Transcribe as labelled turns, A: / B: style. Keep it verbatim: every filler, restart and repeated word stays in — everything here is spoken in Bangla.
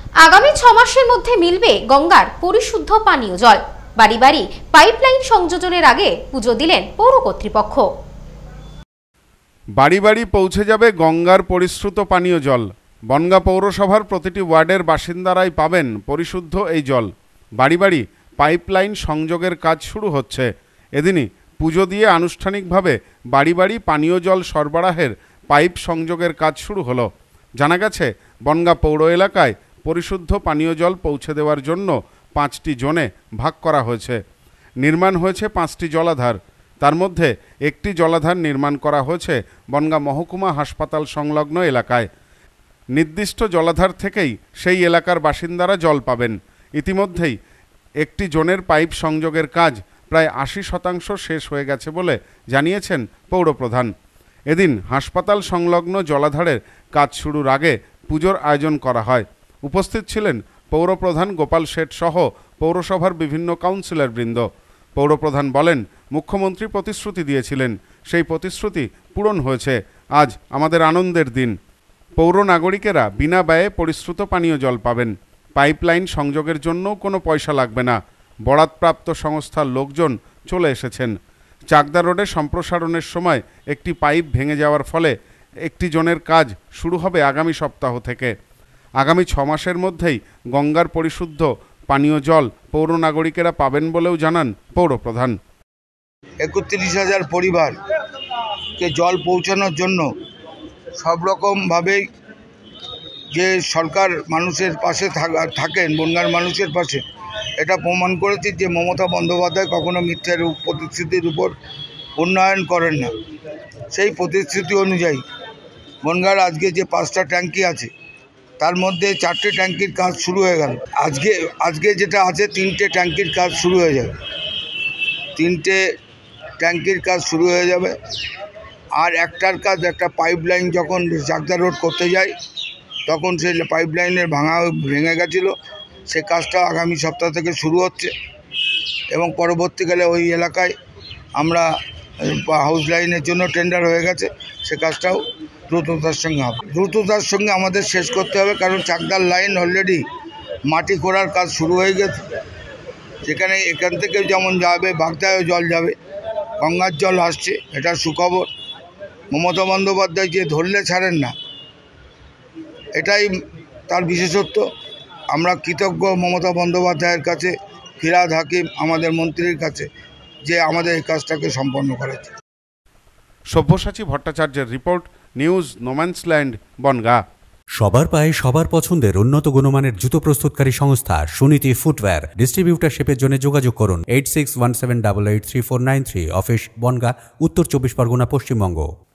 A: আগামী ছ মাসের মধ্যে মিলবে গঙ্গার পরিশুদ্ধ পানীয় জল। বাড়ি বাড়ি পাইপলাইন সংযোজনের আগে পুজো দিলেন পৌর কর্তৃপক্ষ।
B: বাড়ি বাড়ি পৌঁছে যাবে গঙ্গার পরিশ্রুত পানীয় জল। বনগাঁ পৌরসভার প্রতিটি ওয়ার্ডের বাসিন্দারাই পাবেন পরিশুদ্ধ এই জল। বাড়ি বাড়ি পাইপলাইন সংযোগের কাজ শুরু হচ্ছে। এদিনই পুজো দিয়ে আনুষ্ঠানিকভাবে বাড়ি বাড়ি পানীয় জল সরবরাহের পাইপ সংযোগের কাজ শুরু হলো। জানা গেছে, বনগাঁ পৌর এলাকায় পরিশুদ্ধ পানীয় জল পৌঁছে দেওয়ার জন্য পাঁচটি জোনে ভাগ করা হয়েছে। নির্মাণ হয়েছে পাঁচটি জলাধার। তার মধ্যে একটি জলাধার নির্মাণ করা হয়েছে বনগাঁ মহকুমা হাসপাতাল সংলগ্ন এলাকায়। নির্দিষ্ট জলাধার থেকেই সেই এলাকার বাসিন্দারা জল পাবেন। ইতিমধ্যেই একটি জোনের পাইপ সংযোগের কাজ প্রায় আশি শতাংশ শেষ হয়ে গেছে বলে জানিয়েছেন পৌরপ্রধান। এদিন হাসপাতাল সংলগ্ন জলাধারের কাজ শুরুর আগে পুজোর আয়োজন করা হয়। উপস্থিত ছিলেন পৌরপ্রধান গোপাল শেঠ সহ পৌরসভার বিভিন্ন কাউন্সিলরবৃন্দ। পৌরপ্রধান বলেন, মুখ্যমন্ত্রী প্রতিশ্রুতি দিয়েছিলেন, সেই প্রতিশ্রুতি পূরণ হয়েছে। আজ আমাদের আনন্দের দিন। পৌর নাগরিকেরা বিনা ব্যয়ে পরিশ্রুত পানীয় জল পাবেন। পাইপলাইন সংযোগের জন্যও কোনো পয়সা লাগবে না। বরাদপ্রাপ্ত সংস্থার লোকজন চলে এসেছেন। চাকদা রোডে সম্প্রসারণের সময় একটি পাইপ ভেঙে যাওয়ার ফলে একটি জোনের কাজ শুরু হবে আগামী সপ্তাহ থেকে। আগামী ছ মাসের মধ্যেই গঙ্গার পরিশুদ্ধ পানীয় জল পৌর নাগরিকেরা পাবেন বলেও জানান পৌরপ্রধান।
C: একত্রিশ হাজার পরিবারকে জল পৌঁছানোর জন্য সব রকমভাবেই যে সরকার মানুষের পাশে থাকেন, বনগাঁর মানুষের পাশে, এটা প্রমাণ করেছি যে মমতা বন্দ্যোপাধ্যায় কখনো মিথ্যার প্রতিশ্রুতির উপর উন্নয়ন করেন না। সেই প্রতিশ্রুতি অনুযায়ী বনগাঁর আজকে যে পাঁচটা ট্যাঙ্কি আছে তার মধ্যে চারটে ট্যাঙ্কির কাজ শুরু হয়ে গেল। আজকে আজকে যেটা আছে তিনটে ট্যাঙ্কির কাজ শুরু হয়ে যাবে তিনটে ট্যাঙ্কির কাজ শুরু হয়ে যাবে আর একটার কাজ, একটা পাইপ লাইন যখন চাকদা রোড করতে যায় তখন সেই পাইপ লাইনের ভাঙা ভেঙে গেছিলো, সে কাজটা আগামী সপ্তাহ থেকে শুরু হচ্ছে এবং পরবর্তীকালে ওই এলাকায় আমরা হাউস লাইনের জন্য টেন্ডার হয়ে গেছে, সে কাজটাও দ্রুততার সঙ্গে হবে। দ্রুততার সঙ্গে আমাদের শেষ করতে হবে, কারণ চাকদার লাইন অলরেডি মাটি খোঁড়ার কাজ শুরু হয়ে গেছে। যেখানে এখান থেকে যেমন যাবে বাগদায়ও জল যাবে, গঙ্গার জল আসছে, এটা সুখবর। মমতা বন্দ্যোপাধ্যায় যে ধরলে ছাড়েন না, এটাই তার বিশেষত্ব। আমরা কৃতজ্ঞ মমতা বন্দ্যোপাধ্যায়ের কাছে, ফিরহাদ হাকিম আমাদের মন্ত্রীর কাছে, যে আমাদের এই কাজটাকে সম্পন্ন করেছে।
B: সব্যসাচী ভট্টাচার্যের রিপোর্ট, নিউজ নোম্যান্সল্যান্ড, বনগাঁ।
D: সবার পায়ে সবার পছন্দের উন্নত গুণমানের জুতো প্রস্তুতকারী সংস্থা সুনীতি ফুটওয়্যার। ডিস্ট্রিবিউটারশিপের জন্য যোগাযোগ করুন eight six one seven double eight three four nine three. Office Bongaon, Uttar Chabbish Pargana, Paschimbanga.